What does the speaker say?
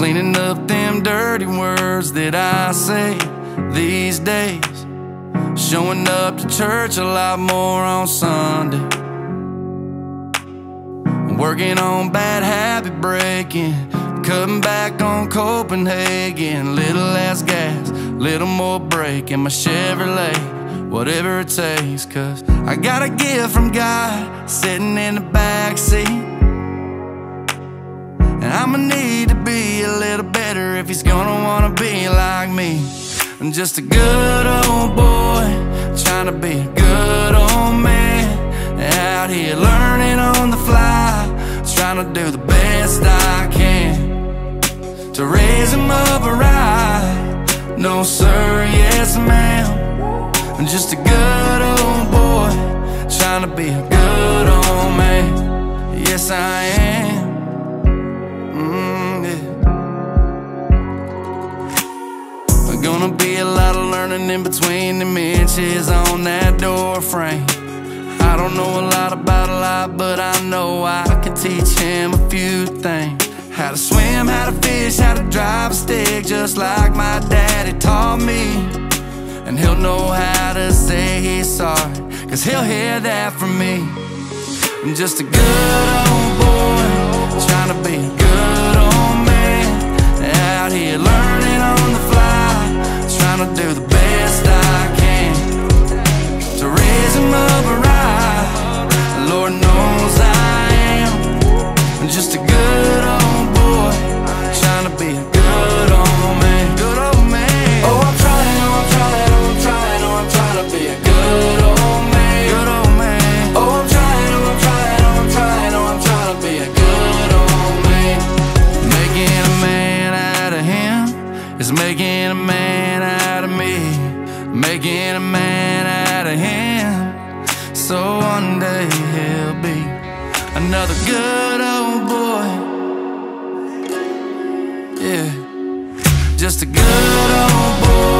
cleaning up them dirty words that I say these days, showing up to church a lot more on Sunday, working on bad habit breaking, cutting back on Copenhagen. Little less gas, little more brake in my Chevrolet, whatever it takes. Cause I got a gift from God sitting in the backseat, and I'ma need to be a little better if he's gonna wanna be like me. I'm just a good old boy, trying to be a good old man, out here learning on the fly, trying to do the best I can to raise him up right. No sir, yes ma'am. I'm just a good old boy, trying to be a good old man. Yes I am. Gonna be a lot of learning in between them inches on that door frame. I don't know a lot about a lot, but I know I can teach him a few things. How to swim, how to fish, how to drive a stick, just like my daddy taught me. And he'll know how to say he's sorry, cause he'll hear that from me. I'm just a good old boy, trying to be a good old man, out here learning on the fly, trying to do the best I can to raise him up right. Lord knows I am. I'm just a good old boy, trying to be a good old man. Good old man. Oh, I'm trying, oh, I'm trying, oh, I'm trying, oh, I'm trying to be a good old man. Good old man. Oh, I'm trying, oh, I'm trying, oh, I'm trying, oh, I'm trying to be a good old man. Making a man out of him is making a man out of me, making a man out of him, so one day he'll be another good old boy. Yeah, just a good old boy.